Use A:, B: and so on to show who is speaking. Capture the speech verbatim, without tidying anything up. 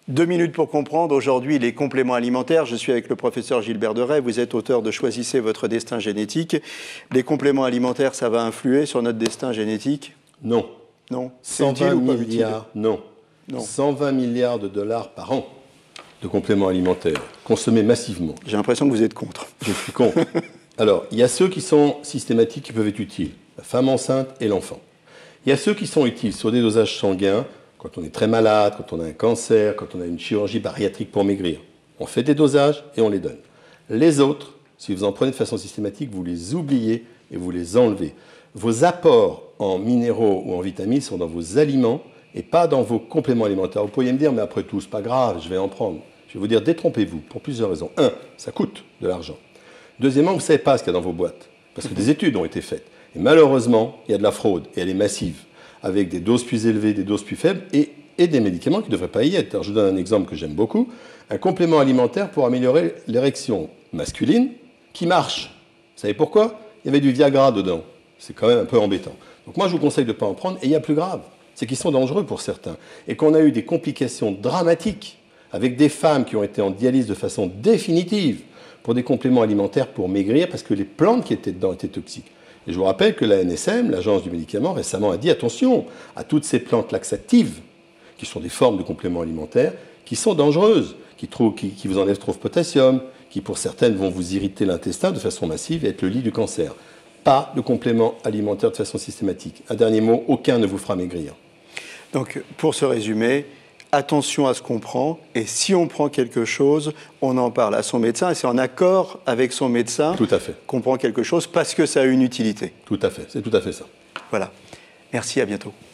A: Deux minutes pour comprendre. Aujourd'hui, les compléments alimentaires. Je suis avec le professeur Gilbert Deray. Vous êtes auteur de Choisissez votre destin génétique. Les compléments alimentaires, ça va influer sur notre destin génétique?
B: Non.
A: Non.
B: cent vingt milliards, non. non. cent vingt milliards de dollars par an de compléments alimentaires consommés massivement.
A: J'ai l'impression que vous êtes contre.
B: Je suis contre. Alors, il y a ceux qui sont systématiques qui peuvent être utiles. La femme enceinte et l'enfant. Il y a ceux qui sont utiles sur des dosages sanguins. Quand on est très malade, quand on a un cancer, quand on a une chirurgie bariatrique pour maigrir. On fait des dosages et on les donne. Les autres, si vous en prenez de façon systématique, vous les oubliez et vous les enlevez. Vos apports en minéraux ou en vitamines sont dans vos aliments et pas dans vos compléments alimentaires. Vous pourriez me dire, mais après tout, c'est pas grave, je vais en prendre. Je vais vous dire, détrompez-vous pour plusieurs raisons. Un, ça coûte de l'argent. Deuxièmement, vous ne savez pas ce qu'il y a dans vos boîtes, parce que des études ont été faites. Et malheureusement, il y a de la fraude et elle est massive, avec des doses plus élevées, des doses plus faibles, et, et des médicaments qui ne devraient pas y être. Alors, je vous donne un exemple que j'aime beaucoup. Un complément alimentaire pour améliorer l'érection masculine qui marche. Vous savez pourquoi? Il y avait du Viagra dedans. C'est quand même un peu embêtant. Donc moi, je vous conseille de ne pas en prendre. Et il y a plus grave, c'est qu'ils sont dangereux pour certains. Et qu'on a eu des complications dramatiques avec des femmes qui ont été en dialyse de façon définitive pour des compléments alimentaires pour maigrir parce que les plantes qui étaient dedans étaient toxiques. Et je vous rappelle que l'A N S M, l'Agence du médicament, récemment a dit attention à toutes ces plantes laxatives, qui sont des formes de compléments alimentaires, qui sont dangereuses, qui, trouvent, qui, qui vous enlèvent trop de potassium, qui pour certaines vont vous irriter l'intestin de façon massive et être le lit du cancer. Pas de compléments alimentaires de façon systématique. Un dernier mot, aucun ne vous fera maigrir.
A: Donc, pour se résumer, attention à ce qu'on prend, et si on prend quelque chose, on en parle à son médecin, et c'est en accord avec son médecin
B: tout à fait.
A: qu'on prend quelque chose parce que ça a une utilité.
B: Tout à fait, c'est tout à fait ça.
A: Voilà. Merci, à bientôt.